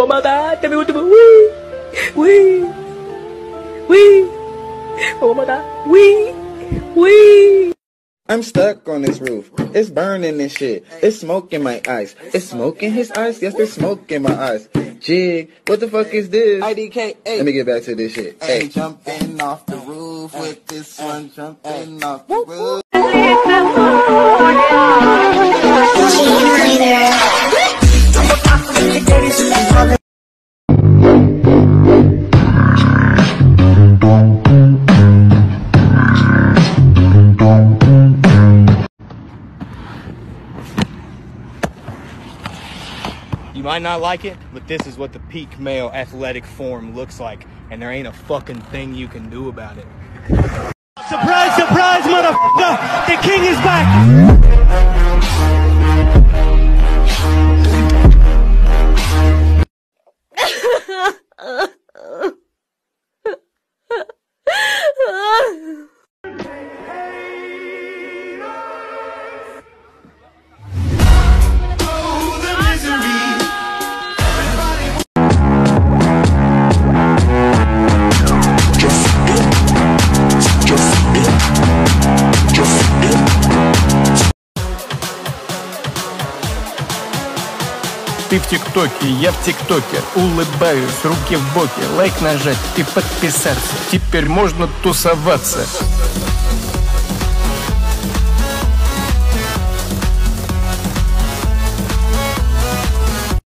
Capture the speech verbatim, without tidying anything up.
vou mandar, também muito bom. Ui, ui, ui, vou mandar, ui, ui. I'm stuck on this roof. It's burning this shit. It's smoke in my eyes. It's smoke in his eyes? Yes, there's smoke in my eyes. Jig, what the fuck is this? I D K, hey. Let me get back to this shit. Hey, jumping off the roof with this one, jumping off the roof. You might not like it, but this is what the peak male athletic form looks like, and there ain't a fucking thing you can do about it. Surprise, surprise, motherfucker! The king is back! Ты в ТикТоке, я в ТикТоке. Улыбаюсь, руки в боки, лайк нажать и подписаться. Теперь можно тусоваться.